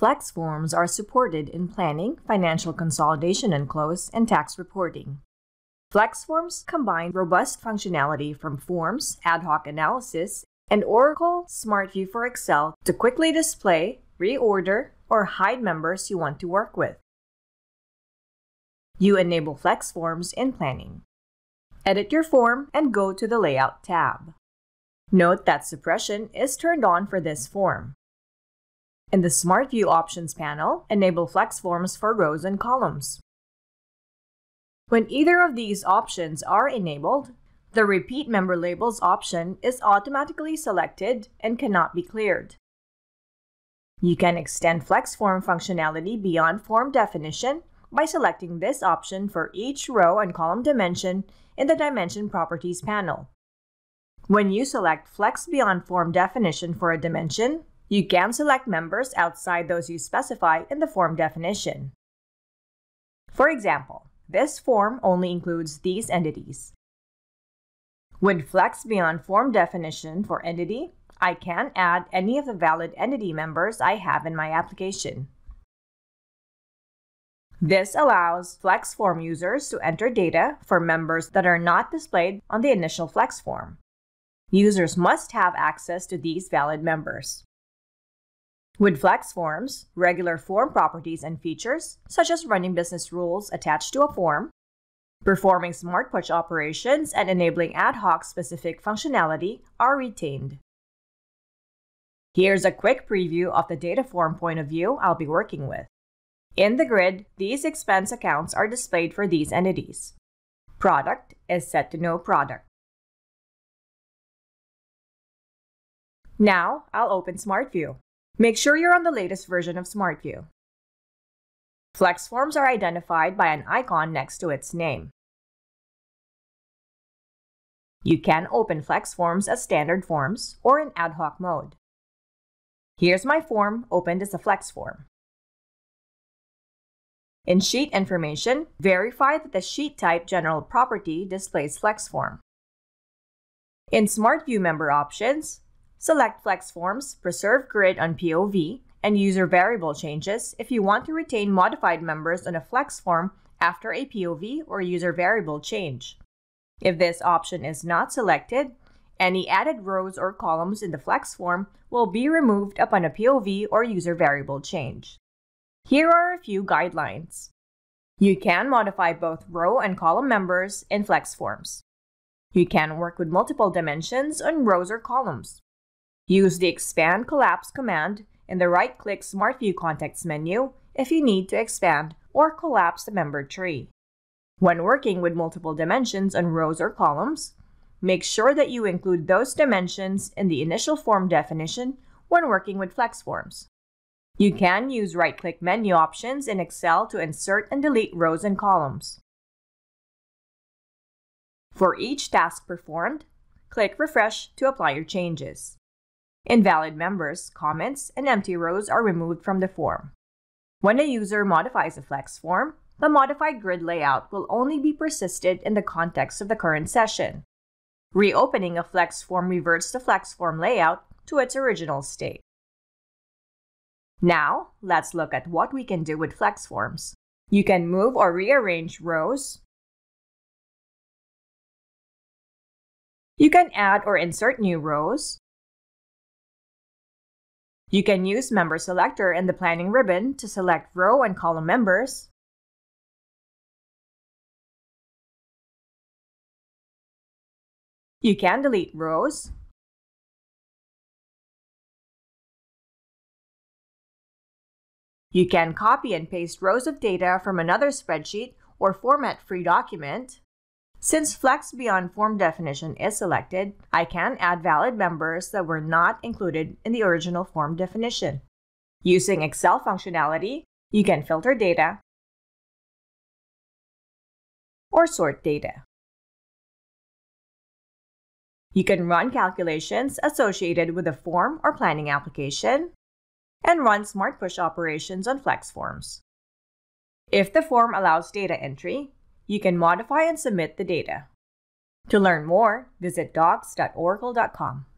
Flex forms are supported in planning, financial consolidation and close, and tax reporting. Flex forms combine robust functionality from forms, ad hoc analysis, and Oracle SmartView for Excel to quickly display, reorder, or hide members you want to work with. You enable Flex forms in planning. Edit your form and go to the Layout tab. Note that suppression is turned on for this form. In the SmartView Options panel, enable Flex forms for rows and columns. When either of these options are enabled, the Repeat Member Labels option is automatically selected and cannot be cleared. You can extend Flex form functionality beyond form definition by selecting this option for each row and column dimension in the Dimension Properties panel. When you select Flex beyond form definition for a dimension, you can select members outside those you specify in the form definition. For example, this form only includes these entities. With Flex beyond form definition for entity, I can add any of the valid entity members I have in my application. This allows Flex form users to enter data for members that are not displayed on the initial Flex form. Users must have access to these valid members. With Flex forms, regular form properties and features, such as running business rules attached to a form, performing smart push operations, and enabling ad hoc specific functionality are retained. Here's a quick preview of the data form point of view I'll be working with. In the grid, these expense accounts are displayed for these entities. Product is set to no product. Now, I'll open SmartView. Make sure you're on the latest version of SmartView. Flex forms are identified by an icon next to its name. You can open Flex forms as standard forms or in ad hoc mode. Here's my form opened as a Flex form. In Sheet Information, verify that the sheet type general property displays Flex form. In SmartView Member Options, select Flex forms, preserve grid on POV, and user variable changes if you want to retain modified members on a Flex form after a POV or user variable change. If this option is not selected, any added rows or columns in the Flex form will be removed upon a POV or user variable change. Here are a few guidelines. You can modify both row and column members in Flex forms. You can work with multiple dimensions on rows or columns. Use the Expand Collapse command in the right-click SmartView context menu if you need to expand or collapse the member tree. When working with multiple dimensions on rows or columns, make sure that you include those dimensions in the initial form definition when working with Flex forms. You can use right-click menu options in Excel to insert and delete rows and columns. For each task performed, click Refresh to apply your changes. Invalid members, comments, and empty rows are removed from the form. When a user modifies a Flex form, the modified grid layout will only be persisted in the context of the current session. Reopening a Flex form reverts the Flex form layout to its original state. Now, let's look at what we can do with Flex forms. You can move or rearrange rows. You can add or insert new rows. You can use Member Selector in the Planning ribbon to select row and column members. You can delete rows. You can copy and paste rows of data from another spreadsheet or format-free document. Since Flex beyond form definition is selected, I can add valid members that were not included in the original form definition. Using Excel functionality, you can filter data or sort data. You can run calculations associated with a form or planning application and run smart push operations on Flex forms. If the form allows data entry, you can modify and submit the data. To learn more, visit docs.oracle.com.